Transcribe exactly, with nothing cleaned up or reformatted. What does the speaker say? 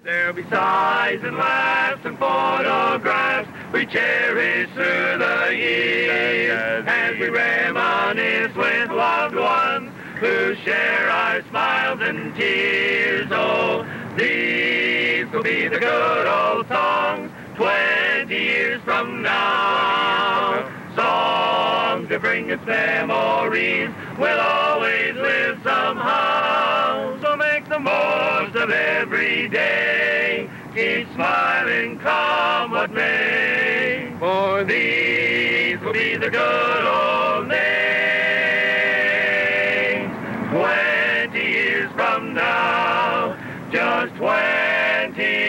There'll be sighs and laughs and photographs we cherish through the years as we reminisce with loved ones who share our smiles and tears. Oh, these will be the good old songs twenty years from now. Songs that bring us memories will always live somehow. So make the most of every day. Keep smiling, come what may. For these will be the good old days. Twenty years from now, just twenty